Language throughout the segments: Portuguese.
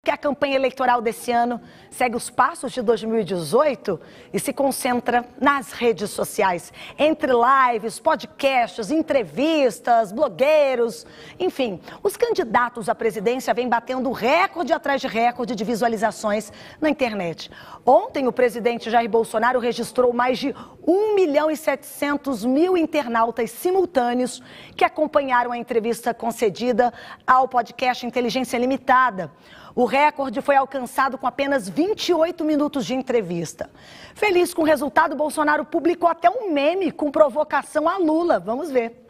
porque a campanha eleitoral desse ano segue os passos de 2018 e se concentra nas redes sociais, entre lives, podcasts, entrevistas, blogueiros, enfim. Os candidatos à presidência vêm batendo recorde atrás de recorde de visualizações na internet. Ontem, o presidente Jair Bolsonaro registrou mais de 1.700.000 internautas simultâneos que acompanharam a entrevista concedida ao podcast Inteligência Limitada. O recorde foi alcançado com apenas 28 minutos de entrevista. Feliz com o resultado, Bolsonaro publicou até um meme com provocação a Lula. Vamos ver.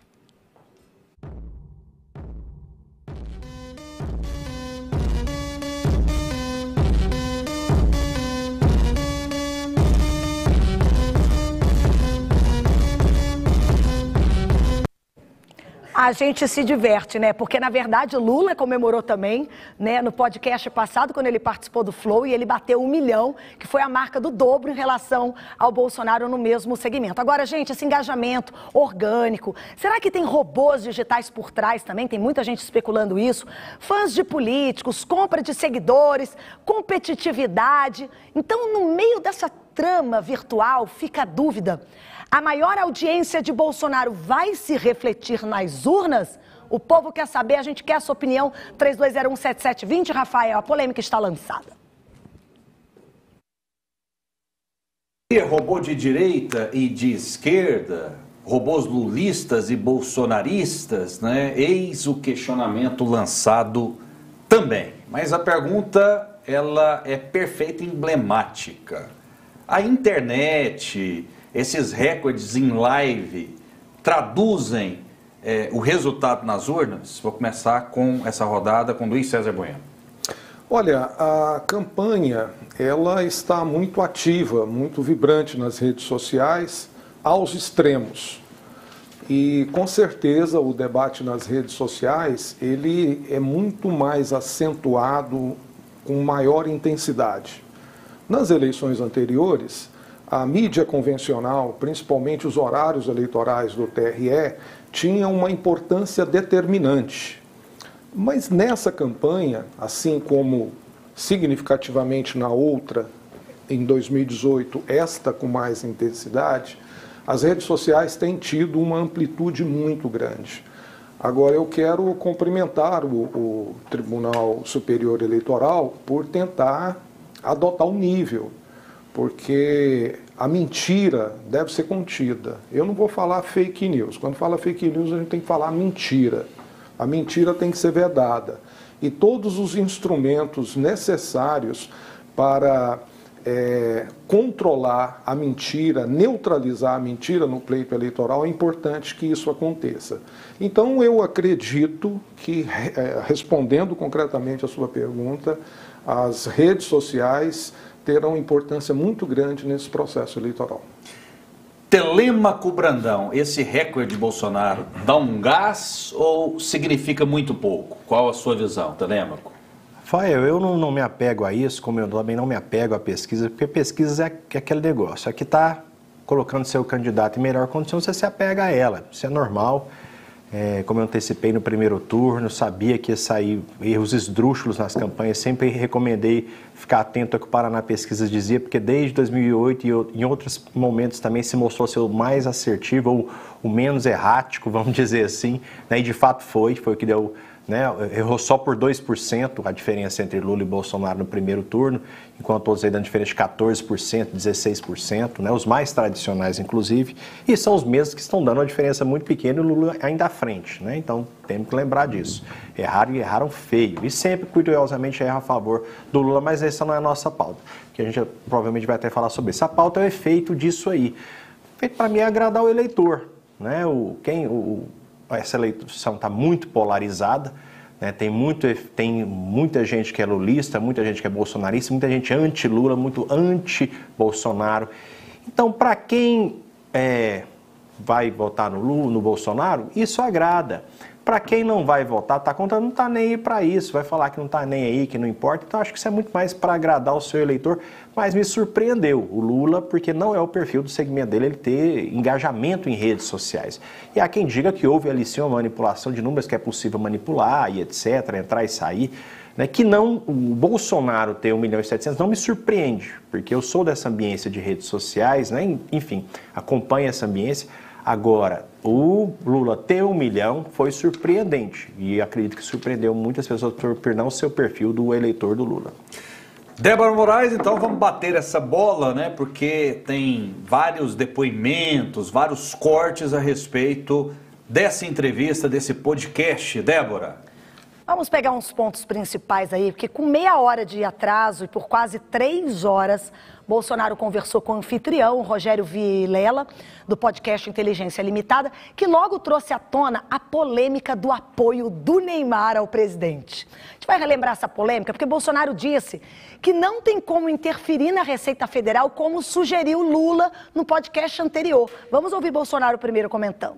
A gente se diverte, né? Porque, na verdade, Lula comemorou também, né, no podcast passado, quando ele participou do Flow, e ele bateu 1 milhão, que foi a marca do dobro em relação ao Bolsonaro no mesmo segmento. Agora, gente, esse engajamento orgânico, será que tem robôs digitais por trás também? Tem muita gente especulando isso. Fãs de políticos, compra de seguidores, competitividade. Então, no meio dessa trama virtual, fica a dúvida. A maior audiência de Bolsonaro vai se refletir nas urnas? O povo quer saber, a gente quer a sua opinião. 32017720, Rafael, a polêmica está lançada. Robô de direita e de esquerda, robôs lulistas e bolsonaristas, né? Eis o questionamento lançado também. Mas a pergunta, ela é perfeita e emblemática. A internet, esses recordes em live, traduzem o resultado nas urnas? Vou começar com essa rodada com Luiz César Bueno. Olha, a campanha, ela está muito ativa, muito vibrante nas redes sociais, aos extremos. E, com certeza, o debate nas redes sociais, ele é muito mais acentuado, com maior intensidade. Nas eleições anteriores, a mídia convencional, principalmente os horários eleitorais do TRE, tinha uma importância determinante. Mas nessa campanha, assim como significativamente na outra, em 2018, esta com mais intensidade, as redes sociais têm tido uma amplitude muito grande. Agora, eu quero cumprimentar o Tribunal Superior Eleitoral por tentar adotar um nível, porque a mentira deve ser contida. Eu não vou falar fake news. Quando fala fake news, a gente tem que falar mentira. A mentira tem que ser vedada. E todos os instrumentos necessários para controlar a mentira, neutralizar a mentira no pleito eleitoral, é importante que isso aconteça. Então, eu acredito que, respondendo concretamente a sua pergunta, as redes sociais terão importância muito grande nesse processo eleitoral. Telêmaco Brandão, esse recorde de Bolsonaro dá um gás ou significa muito pouco? Qual a sua visão, Telêmaco? Rafael, eu não me apego a isso, como eu também não me apego à pesquisa, porque pesquisa é aquele negócio. Aqui está colocando seu candidato em melhor condição, você se apega a ela, isso é normal. Como eu antecipei no primeiro turno, sabia que ia sair erros esdrúxulos nas campanhas, sempre recomendei ficar atento ao que o Paraná Pesquisas dizia, porque desde 2008 e em outros momentos também se mostrou ser o mais assertivo ou o menos errático, vamos dizer assim, né? E de fato foi o que deu, né? Errou só por 2% a diferença entre Lula e Bolsonaro no primeiro turno, enquanto outros aí dando diferença de 14%, 16%, né? Os mais tradicionais, inclusive, e são os mesmos que estão dando uma diferença muito pequena e o Lula ainda à frente, né? Então, temos que lembrar disso. Erraram e erraram feio, e sempre, curiosamente, erra a favor do Lula, mas essa não é a nossa pauta, que a gente provavelmente vai até falar sobre isso. A pauta é o efeito disso aí. O efeito, para mim, é agradar o eleitor, né? Essa eleição está muito polarizada, né? Tem muita gente que é lulista, muita gente que é bolsonarista, muita gente anti-Lula, muito anti-Bolsonaro. Então, para quem vai votar no Lula, no Bolsonaro, isso agrada. Para quem não vai votar, está contra, não está nem aí para isso, vai falar que não está nem aí, que não importa. Então, acho que isso é muito mais para agradar o seu eleitor. Mas me surpreendeu o Lula, porque não é o perfil do segmento dele ele ter engajamento em redes sociais. E há quem diga que houve ali sim uma manipulação de números que é possível manipular e etc., entrar e sair. Né, que não, o Bolsonaro ter 1.700.000 não me surpreende, porque eu sou dessa ambiência de redes sociais, né, enfim, acompanho essa ambiência. Agora, o Lula ter 1 milhão foi surpreendente e acredito que surpreendeu muitas pessoas por não ser o perfil do eleitor do Lula. Débora Moraes, então vamos bater essa bola, né? Porque tem vários depoimentos, vários cortes a respeito dessa entrevista, desse podcast. Débora. Vamos pegar uns pontos principais aí, porque com meia hora de atraso e por quase 3 horas, Bolsonaro conversou com o anfitrião, Rogério Vilela, do podcast Inteligência Limitada, que logo trouxe à tona a polêmica do apoio do Neymar ao presidente. A gente vai relembrar essa polêmica, porque Bolsonaro disse que não tem como interferir na Receita Federal, como sugeriu Lula no podcast anterior. Vamos ouvir Bolsonaro primeiro comentando.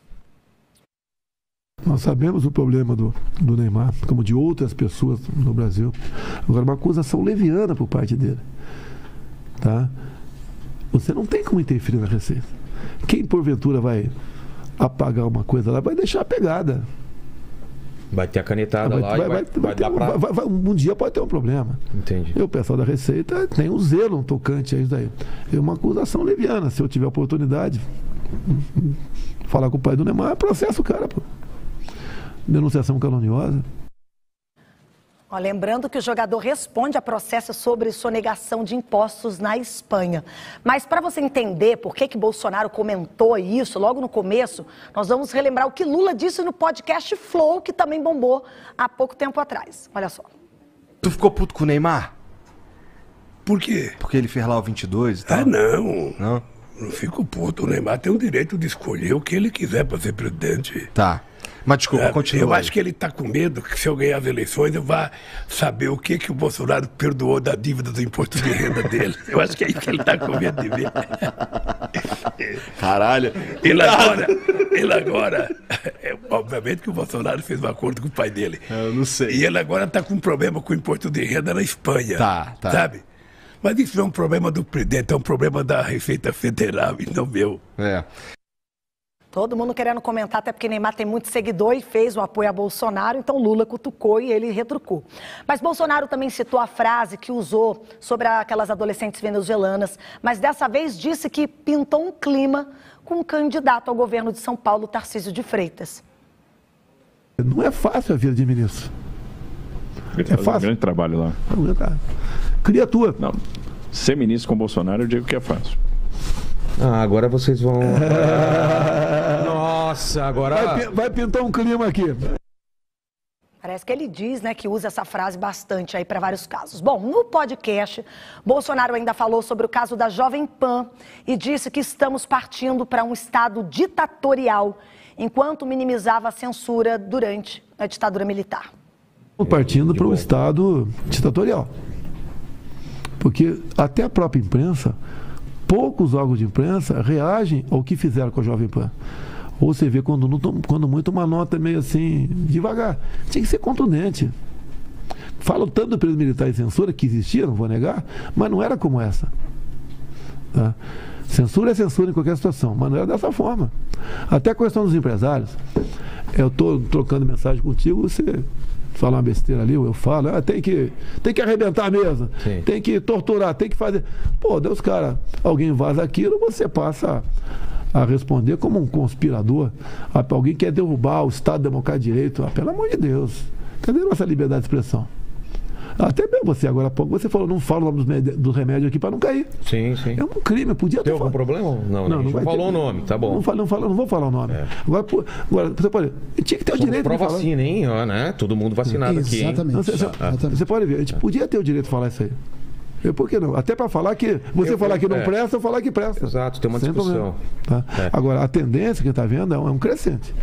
Nós sabemos o problema do Neymar, como de outras pessoas no Brasil. Agora, uma acusação leviana por parte dele. Tá? Você não tem como interferir na Receita. Quem, porventura, vai apagar uma coisa lá, vai deixar a pegada. Vai ter a canetada lá e vai dar pra... Um dia pode ter um problema. Entendi. E o pessoal da Receita tem um zelo, um tocante a isso daí. É uma acusação leviana. Se eu tiver oportunidade, falar com o pai do Neymar, processo o cara, pô. Denunciação caluniosa. Ó, lembrando que o jogador responde a processo sobre sonegação de impostos na Espanha. Mas para você entender por que Bolsonaro comentou isso logo no começo, nós vamos relembrar o que Lula disse no podcast Flow, que também bombou há pouco tempo atrás. Olha só. Tu ficou puto com o Neymar? Por quê? Porque ele fez lá o 22 e tal? Ah, não. Não? Não fico puto. O Neymar tem o direito de escolher o que ele quiser para ser presidente. Tá. Mas desculpa, continua. Eu acho que ele está com medo que se eu ganhar as eleições eu vá saber o que o Bolsonaro perdoou da dívida do imposto de renda dele. Eu acho que é isso que ele está com medo de ver. Caralho. Ele agora obviamente que o Bolsonaro fez um acordo com o pai dele. Eu não sei. E ele agora está com um problema com o imposto de renda na Espanha. Tá. Sabe? Mas isso não é um problema do presidente, é um problema da Receita Federal e não meu. É. Todo mundo querendo comentar, até porque Neymar tem muito seguidor e fez o apoio a Bolsonaro, então Lula cutucou e ele retrucou. Mas Bolsonaro também citou a frase que usou sobre aquelas adolescentes venezuelanas, mas dessa vez disse que pintou um clima com o candidato ao governo de São Paulo, Tarcísio de Freitas. Não é fácil a vida de ministro. Ele faz um grande trabalho lá. Cria a tua. Não, ser ministro com Bolsonaro eu digo que é fácil. Ah, agora vocês vão... Nossa, agora... Vai pintar um clima aqui. Parece que ele diz, né, que usa essa frase bastante aí para vários casos. Bom, no podcast, Bolsonaro ainda falou sobre o caso da Jovem Pan e disse que estamos partindo para um estado ditatorial, enquanto minimizava a censura durante a ditadura militar. Partindo para um estado ditatorial. Porque até a própria imprensa... Poucos órgãos de imprensa reagem ao que fizeram com a Jovem Pan. Ou você vê quando muito uma nota meio assim, devagar. Tinha que ser contundente. Falam tanto do período militar e censura, que existia, não vou negar, mas não era como essa. Tá? Censura é censura em qualquer situação, mas não era dessa forma. Até a questão dos empresários. Eu estou trocando mensagem contigo, você... falar uma besteira ali, eu falo, tem que arrebentar mesmo, Sim. Tem que torturar, tem que fazer. Pô, Deus, cara, alguém vaza aquilo, você passa a responder como um conspirador. Alguém quer derrubar o Estado Democrático de Direito. Pelo amor de Deus, cadê a nossa liberdade de expressão? Até mesmo você, agora há pouco, você falou, não fala o nome do remédio aqui para não cair. Sim. É um crime, podia ter. Tem algum problema? Não vai falou ter. o nome, tá bom. Não vou falar o nome. Agora, você pode. Tinha que ter o direito de falar. Pró-vacina, hein? Né? Todo mundo vacinado aqui, hein? Exatamente. Você pode ver, a gente podia ter o direito de falar isso aí. Por que não? Até para falar que você falar que não presta, eu falar que presta. Exato, tem uma sem discussão. Tá? Agora, a tendência que está vendo é um crescente.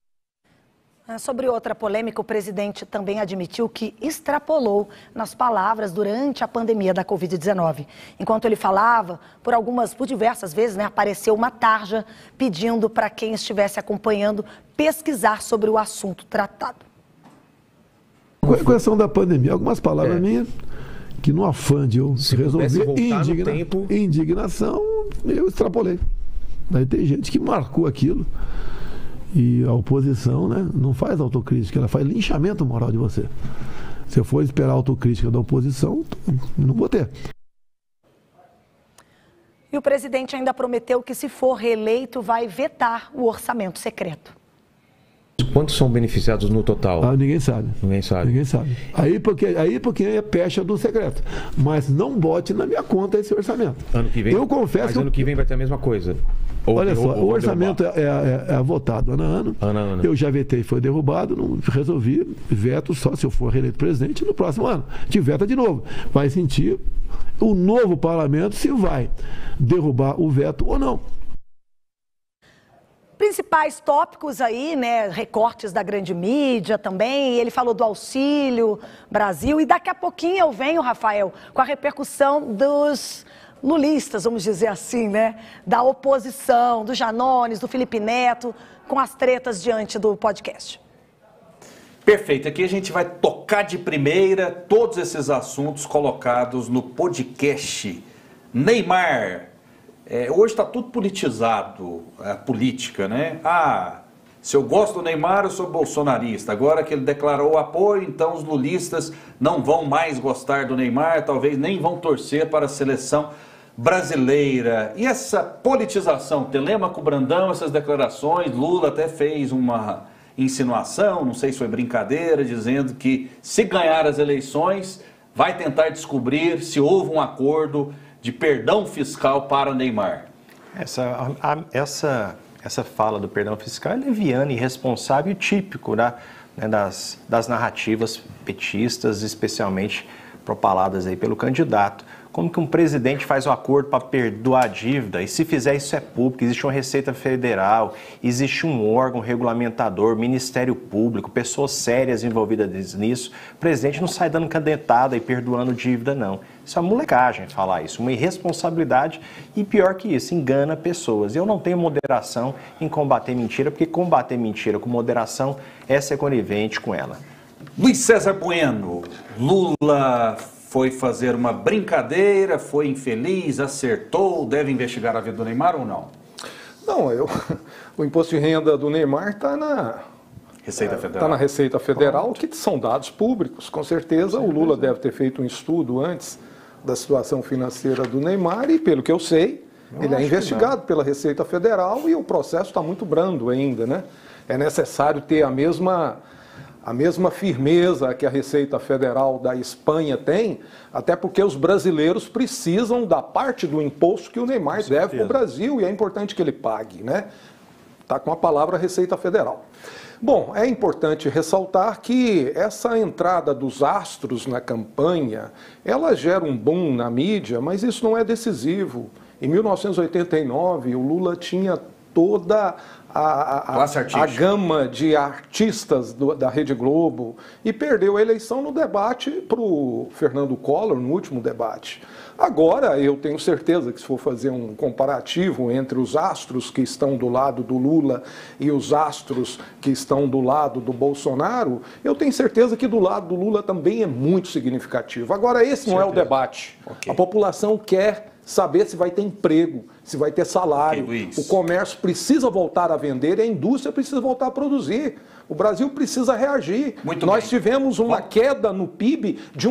Sobre outra polêmica, o presidente também admitiu que extrapolou nas palavras durante a pandemia da Covid-19. Enquanto ele falava, por diversas vezes, apareceu uma tarja pedindo para quem estivesse acompanhando pesquisar sobre o assunto tratado. Com a questão da pandemia, algumas palavras minhas que no afã de eu resolver indignação, eu extrapolei. Daí tem gente que marcou aquilo. E a oposição, não faz autocrítica, ela faz linchamento moral de você. Se eu for esperar autocrítica da oposição, não vou ter. E o presidente ainda prometeu que, se for reeleito, vai vetar o orçamento secreto. Quantos são beneficiados no total? Ninguém sabe. Ninguém sabe. Ninguém sabe. Aí porque é pecha do secreto. Mas não bote na minha conta esse orçamento. Ano que vem, eu confesso mas ano que vem vai ter a mesma coisa. Olha só, o orçamento é votado ano a ano. Eu já vetei, foi derrubado, não resolvi, veto só se eu for reeleito presidente no próximo ano. Te veta de novo. Vai sentir o novo parlamento se vai derrubar o veto ou não. Principais tópicos aí, né, recortes da grande mídia também, ele falou do Auxílio Brasil e daqui a pouquinho eu venho, Rafael, com a repercussão dos lulistas, vamos dizer assim, né, da oposição, do Janones, do Felipe Neto, com as tretas diante do podcast. Perfeito, aqui a gente vai tocar de primeira todos esses assuntos colocados no podcast. Neymar. Hoje está tudo politizado, a política, né? Se eu gosto do Neymar, eu sou bolsonarista. Agora que ele declarou o apoio, então os lulistas não vão mais gostar do Neymar, talvez nem vão torcer para a seleção brasileira. E essa politização, Telêmaco Brandão, essas declarações, Lula até fez uma insinuação, não sei se foi brincadeira, dizendo que se ganhar as eleições, vai tentar descobrir se houve um acordo de perdão fiscal para Neymar. Essa fala do perdão fiscal é leviana, irresponsável e típico, né, das narrativas petistas, especialmente propaladas aí pelo candidato. Como que um presidente faz um acordo para perdoar a dívida? E se fizer isso é público, existe uma Receita Federal, existe um órgão regulamentador, Ministério Público, pessoas sérias envolvidas nisso. O presidente não sai dando canetada e perdoando dívida, não. Isso é uma molecagem falar isso, uma irresponsabilidade e pior que isso, engana pessoas. Eu não tenho moderação em combater mentira, porque combater mentira com moderação é ser conivente com ela. Luiz César Bueno, Lula foi fazer uma brincadeira, foi infeliz, acertou, deve investigar a vida do Neymar ou não? Não, o imposto de renda do Neymar está na Receita Federal. Está na Receita Federal, que são dados públicos. Com certeza o Lula deve ter feito um estudo antes da situação financeira do Neymar e, pelo que eu sei, ele é investigado pela Receita Federal e o processo está muito brando ainda, né? É necessário ter a mesma firmeza que a Receita Federal da Espanha tem, até porque os brasileiros precisam da parte do imposto que o Neymar deve para o Brasil e é importante que ele pague, né? Está com a palavra Receita Federal. Bom, é importante ressaltar que essa entrada dos astros na campanha, ela gera um boom na mídia, mas isso não é decisivo. Em 1989, o Lula tinha toda a gama de artistas da Rede Globo e perdeu a eleição no debate para o Fernando Collor, no último debate. Agora, eu tenho certeza que se for fazer um comparativo entre os astros que estão do lado do Lula e os astros que estão do lado do Bolsonaro, eu tenho certeza que do lado do Lula também é muito significativo. Agora, esse não é o debate. A população quer saber se vai ter emprego, se vai ter salário. O comércio precisa voltar a vender e a indústria precisa voltar a produzir. O Brasil precisa reagir. Nós tivemos uma queda no PIB de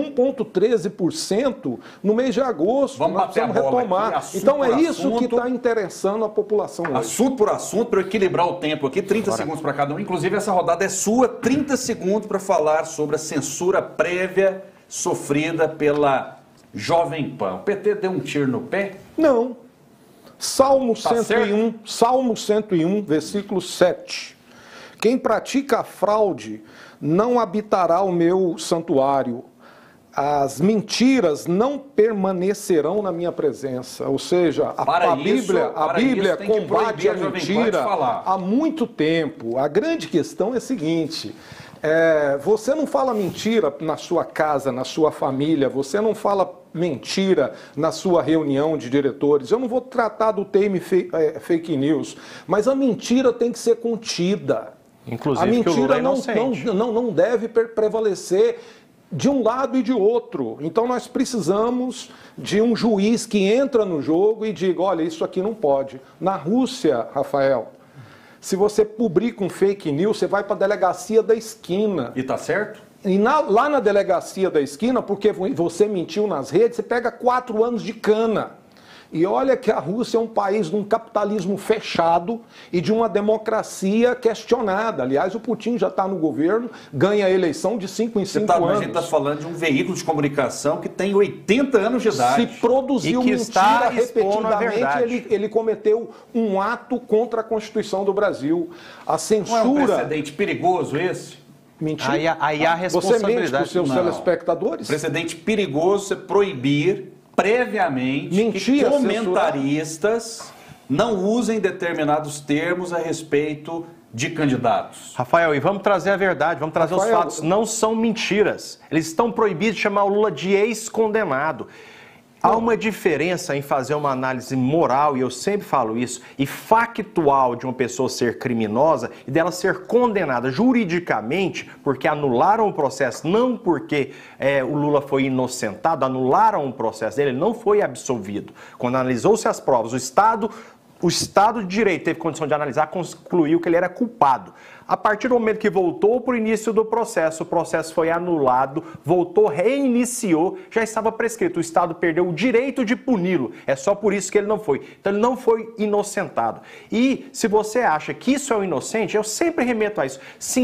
1,13% no mês de agosto. Nós precisamos retomar. Então é isso que está interessando a população hoje. Assunto por assunto, para equilibrar o tempo aqui, 30 segundos para cada um. Inclusive, essa rodada é sua, 30 segundos para falar sobre a censura prévia sofrida pela Jovem Pan. O PT deu um tiro no pé? Não. Salmo 101, Salmo 101, versículo 7. Quem pratica a fraude não habitará o meu santuário. As mentiras não permanecerão na minha presença. Ou seja, a Bíblia combate a mentira há muito tempo. A grande questão é a seguinte: você não fala mentira na sua casa, na sua família, você não fala mentira na sua reunião de diretores. Eu não vou tratar do tema fake news, mas a mentira tem que ser contida. Inclusive, a mentira não deve prevalecer de um lado e de outro. Então nós precisamos de um juiz que entra no jogo e diga, olha, isso aqui não pode. Na Rússia, Rafael, se você publica um fake news, você vai para a delegacia da esquina. E tá certo? E lá na delegacia da esquina, porque você mentiu nas redes, você pega 4 anos de cana. E olha que a Rússia é um país de um capitalismo fechado e de uma democracia questionada. Aliás, o Putin já está no governo, ganha a eleição de 5 em 5 anos. A gente está falando de um veículo de comunicação que tem 80 anos de idade. Se produziu mentira repetidamente, ele cometeu um ato contra a Constituição do Brasil. A censura... Não é um precedente perigoso esse? Mentira. Aí a responsabilidade... Você mente para os seus telespectadores? Precedente perigoso é proibir previamente que comentaristas não usem determinados termos a respeito de candidatos. Rafael, e vamos trazer a verdade, vamos trazer os fatos. Não são mentiras. Eles estão proibidos de chamar o Lula de ex-condenado. Há uma diferença em fazer uma análise moral, e eu sempre falo isso, e factual de uma pessoa ser criminosa e dela ser condenada juridicamente porque anularam o processo, não porque o Lula foi inocentado, anularam o processo dele, ele não foi absolvido. Quando analisou-se as provas, o Estado de Direito teve condição de analisar, concluiu que ele era culpado. A partir do momento que voltou para o início do processo, o processo foi anulado, voltou, reiniciou, já estava prescrito. O Estado perdeu o direito de puni-lo. É só por isso que ele não foi. Então ele não foi inocentado. E se você acha que isso é o inocente, eu sempre remeto a isso.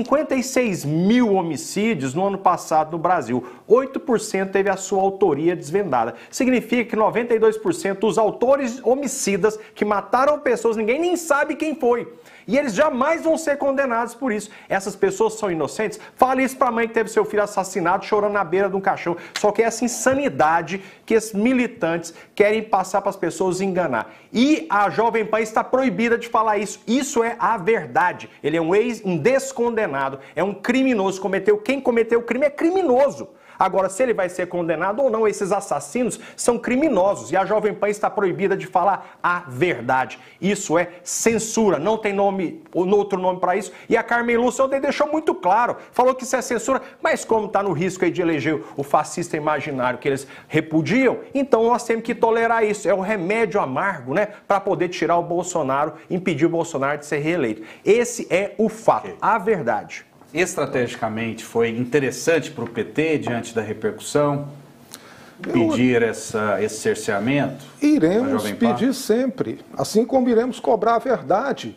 56 mil homicídios no ano passado no Brasil. 8% teve a sua autoria desvendada. Significa que 92% dos autores homicidas que mataram pessoas, ninguém nem sabe quem foi. E eles jamais vão ser condenados por isso. Essas pessoas são inocentes? Fale isso para a mãe que teve seu filho assassinado chorando na beira de um caixão. Só que é essa insanidade que esses militantes querem passar para as pessoas e enganar. E a Jovem Pan está proibida de falar isso. Isso é a verdade. Ele é um descondenado, é um criminoso. Quem cometeu o crime é criminoso. Agora, se ele vai ser condenado ou não, esses assassinos são criminosos e a Jovem Pan está proibida de falar a verdade. Isso é censura, não tem outro nome para isso. E a Carmen Lúcia ontem deixou muito claro, falou que isso é censura, mas como está no risco aí de eleger o fascista imaginário que eles repudiam, então nós temos que tolerar isso. É um remédio amargo, né, para poder tirar o Bolsonaro, impedir o Bolsonaro de ser reeleito. Esse é o fato, a verdade. Estrategicamente foi interessante para o PT, diante da repercussão, pedir esse cerceamento? Iremos pedir sempre, assim como iremos cobrar a verdade.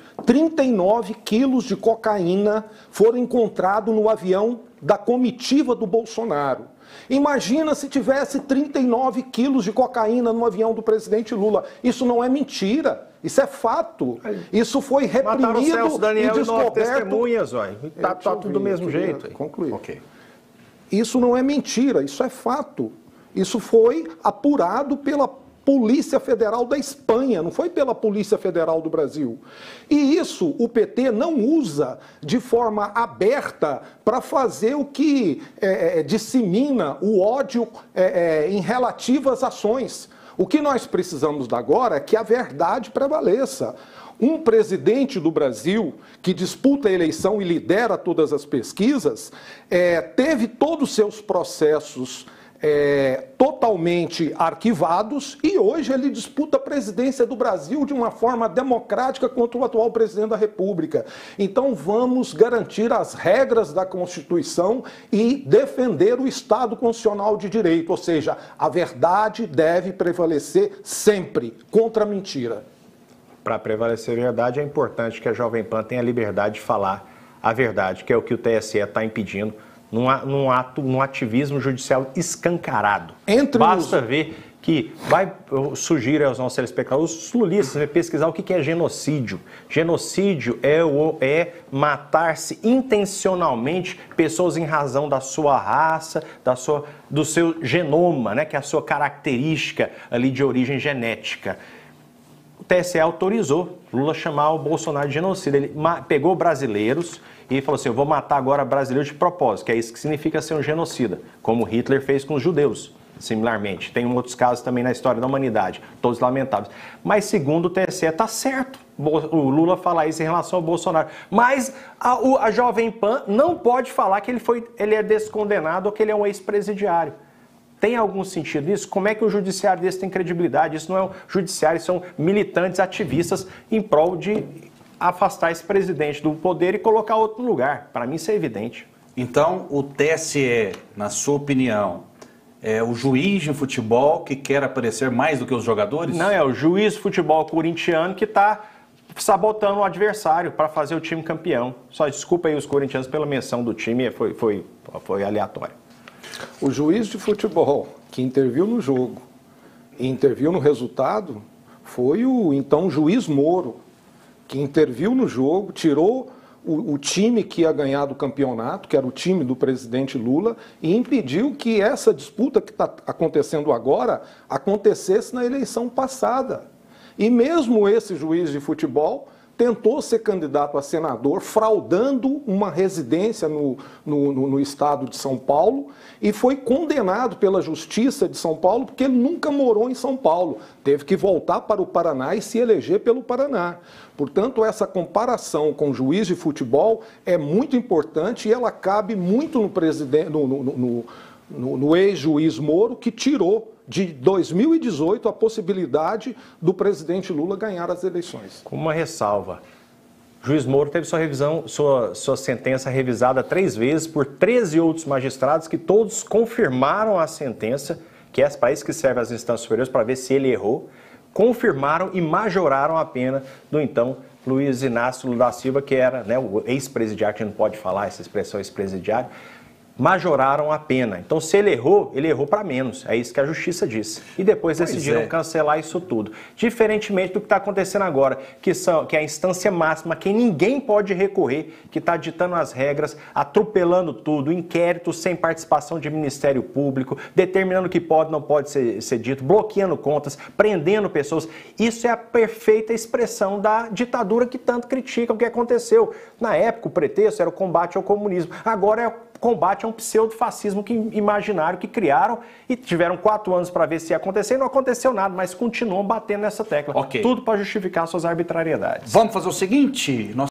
39 quilos de cocaína foram encontrados no avião da comitiva do Bolsonaro. Imagina se tivesse 39 quilos de cocaína no avião do presidente Lula. Isso não é mentira, isso é fato. Isso foi reprimido o Celso Daniel e descoberto. Testemunhas, tá tudo do mesmo jeito. Concluir. Okay. Isso não é mentira, isso é fato. Isso foi apurado pela Polícia Federal da Espanha, não foi pela Polícia Federal do Brasil. E isso o PT não usa de forma aberta para fazer o que dissemina o ódio em relativas ações. O que nós precisamos agora é que a verdade prevaleça. Um presidente do Brasil que disputa a eleição e lidera todas as pesquisas, teve todos os seus processos totalmente arquivados e hoje ele disputa a presidência do Brasil de uma forma democrática contra o atual presidente da República. Então vamos garantir as regras da Constituição e defender o Estado constitucional de direito, ou seja, a verdade deve prevalecer sempre contra a mentira. Para prevalecer a verdade é importante que a Jovem Pan tenha a liberdade de falar a verdade, que é o que o TSE está impedindo, num ativismo judicial escancarado. Basta ver que eu sugiro aos nossos telespectadores, os lulistas, pesquisar o que é genocídio. Genocídio é matar-se intencionalmente pessoas em razão da sua raça, do seu genoma, né, que é a sua característica ali de origem genética. O TSE autorizou Lula chamar o Bolsonaro de genocida. Ele pegou brasileiros e falou assim, eu vou matar agora brasileiros de propósito, que é isso que significa ser um genocida, como Hitler fez com os judeus, similarmente. Tem outros casos também na história da humanidade, todos lamentáveis. Mas segundo o TSE, está certo o Lula falar isso em relação ao Bolsonaro. Mas a Jovem Pan não pode falar que ele é descondenado ou que ele é um ex-presidiário. Tem algum sentido isso? Como é que o judiciário desse tem credibilidade? Isso não é um judiciário, são militantes ativistas em prol de afastar esse presidente do poder e colocar outro no lugar. Para mim isso é evidente. Então, o TSE, na sua opinião, é o juiz de futebol que quer aparecer mais do que os jogadores? Não, é o juiz de futebol corintiano que está sabotando o adversário para fazer o time campeão. Só desculpa aí os corintianos pela menção do time, foi aleatório. O juiz de futebol que interviu no jogo e interviu no resultado foi o então juiz Moro, que interviu no jogo, tirou o time que ia ganhar do campeonato, que era o time do presidente Lula, e impediu que essa disputa que está acontecendo agora acontecesse na eleição passada. E mesmo esse juiz de futebol tentou ser candidato a senador, fraudando uma residência no estado de São Paulo, e foi condenado pela Justiça de São Paulo porque ele nunca morou em São Paulo. Teve que voltar para o Paraná e se eleger pelo Paraná. Portanto, essa comparação com o juiz de futebol é muito importante e ela cabe muito no ex-juiz Moro, que tirou de 2018 a possibilidade do presidente Lula ganhar as eleições. Com uma ressalva, o juiz Moro teve sua sentença revisada 3 vezes por 13 outros magistrados que todos confirmaram a sentença, que é para isso que serve as instâncias superiores, para ver se ele errou, confirmaram e majoraram a pena do então Luiz Inácio Lula da Silva, que era, né, o ex-presidiário, que a gente não pode falar essa expressão ex-presidiário, majoraram a pena. Então, se ele errou para menos. É isso que a justiça disse. E depois decidiram cancelar isso tudo. Diferentemente do que está acontecendo agora, que é a instância máxima, que ninguém pode recorrer, que está ditando as regras, atropelando tudo, inquéritos sem participação de Ministério Público, determinando o que pode e não pode ser dito, bloqueando contas, prendendo pessoas. Isso é a perfeita expressão da ditadura que tanto criticam o que aconteceu. Na época, o pretexto era o combate ao comunismo. Agora é o combate a um pseudo-fascismo imaginário que criaram e tiveram 4 anos para ver se ia acontecer e não aconteceu nada, mas continuam batendo nessa tecla. Okay. Tudo para justificar suas arbitrariedades. Vamos fazer o seguinte...